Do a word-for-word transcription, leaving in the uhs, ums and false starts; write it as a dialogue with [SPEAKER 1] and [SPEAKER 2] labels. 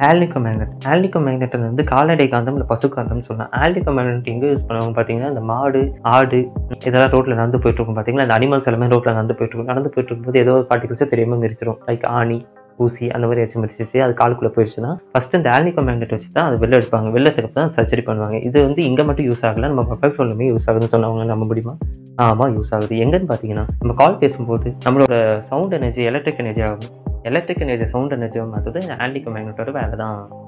[SPEAKER 1] ஆல்னிகோ magnet. ஆல்னிகோ magnet வந்து கால்நடை காந்தம் இல்லை பசு காந்தம்னு சொல்லலாம். ஆல்னிகோ மேக்னெட் எங்கே யூஸ் பண்ணுவாங்க பார்த்தீங்கன்னா, இந்த மாடு, ஆடு இதெல்லாம் ரோட்டில் நடந்து போயிட்டு இருக்கும் பார்த்தீங்களா, இந்த அனிமல்ஸ் எல்லாமே ரோட்டில் நடந்து போயிட்டு இருக்கும். நடந்து போயிட்டு இருக்கும்போது ஏதோ ஒரு பார்ட்டிகல்ஸை தெரியாமல் மிதிச்சிடும். லைக் ஆணி, ஊசி அந்த மாதிரி ஏதாச்சும் மிதிச்சிச்சு, அது காலுக்குள்ளே போயிடுச்சுன்னா ஃபஸ்ட்டு இந்த ஆல்னிகோ மேக்னெட் வச்சு தான் அது வெளில எடுப்பாங்க. வெளில எடுத்துக்கு தான் சர்ஜரி பண்ணுவாங்க. இது வந்து இங்கே மட்டும் யூஸ் ஆகலை, நம்ம மொபைல் ஃபோன்லுமே யூஸ் ஆகுதுன்னு சொன்னவங்க நம்ப முடியுமா? ஆமாம், யூஸ் ஆகுது. எங்கன்னு பார்த்தீங்கன்னா, நம்ம கால் பேசும்போது நம்மளோட சவுண்ட் எனர்ஜி எலக்ட்ரிக் எனர்ஜி ஆகும். எலக்ட்ரிக் எனர்ஜி சவுண்ட் எனர்ஜி மாற்றுறது ஆல்னிகோ மேக்னெட்டோட வேலை தான்.